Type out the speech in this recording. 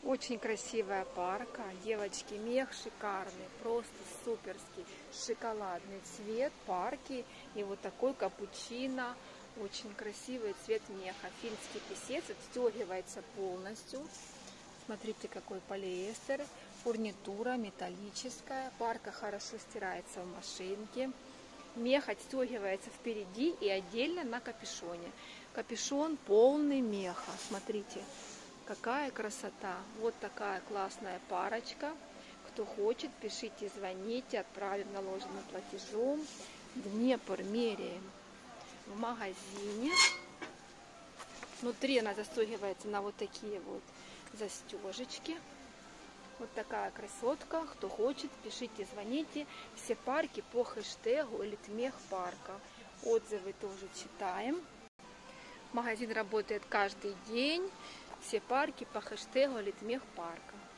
Очень красивая парка. Девочки, мех шикарный, просто суперский. Шоколадный цвет парки. И вот такой капучино. Очень красивый цвет меха. Финский писец отстегивается полностью. Смотрите, какой полиэстер. Фурнитура металлическая. Парка хорошо стирается в машинке. Мех отстегивается впереди и отдельно на капюшоне. Капюшон полный меха. Смотрите, какая красота. Вот такая классная парочка. Кто хочет, пишите, звоните, отправим наложенным платежом. Днепр меряем в магазине. Внутри она застегивается на вот такие вот застежечки. Вот такая красотка. Кто хочет, пишите, звоните. Все парки по хэштегу Литмех парка. Отзывы тоже читаем. Магазин работает каждый день. Все парки по хэштегу Литмех парка.